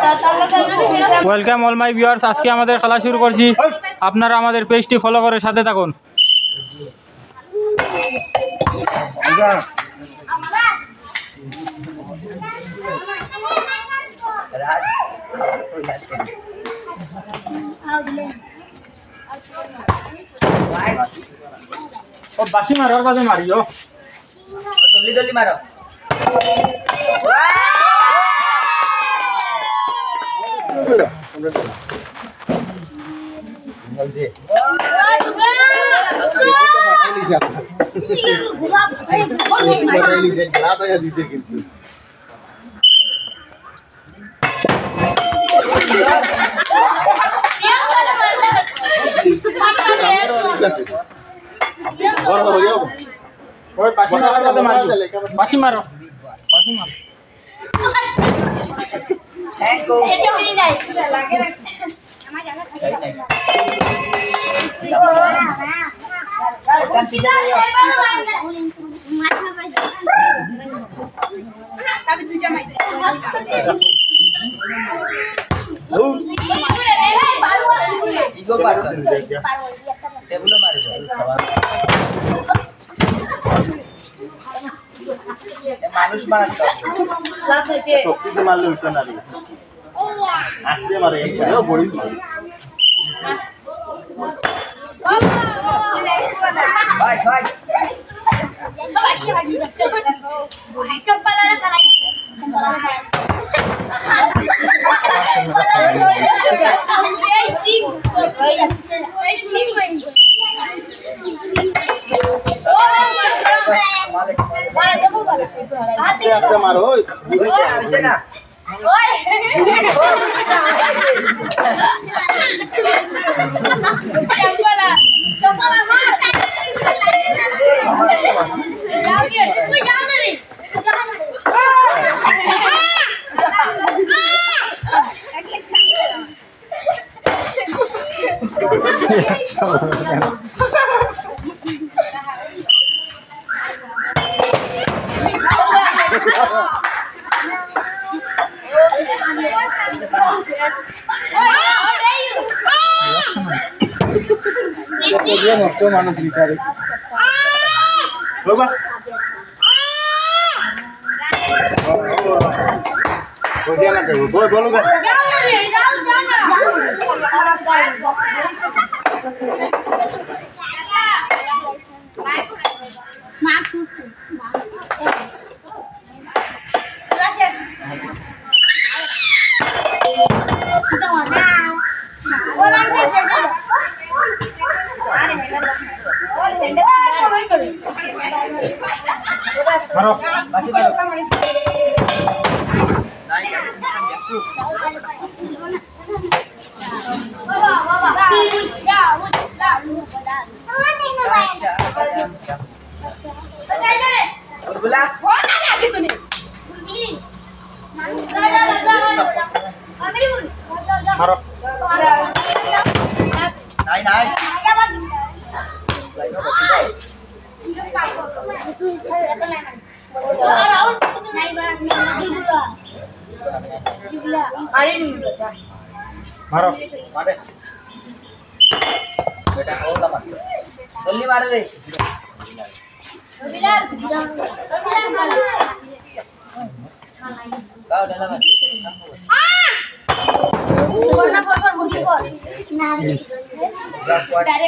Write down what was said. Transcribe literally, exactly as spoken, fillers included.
Welcome all my viewers, আজকে আমাদের খেলা শুরু করছি। আপনারা আমাদের পেজটি ফলো করে সাথে থাকুন। ও বাসি মারো, আর বাজে মারিও, জলদি জলদি মারো। বাসি মারো, বাসি মারো। মানুষ মারতে মারলে উঠতে না আসতে মারে বড়ি ভাই ভাই আস্তে মারো আসে না মানুষ ভিকারে বাবা না কেউ বলো মারো, বাসি মারো। গুলা মারো। নাই নাই মারো, মারে বেটা ওলা মার জলদি মারে রে গাও ঢালা মার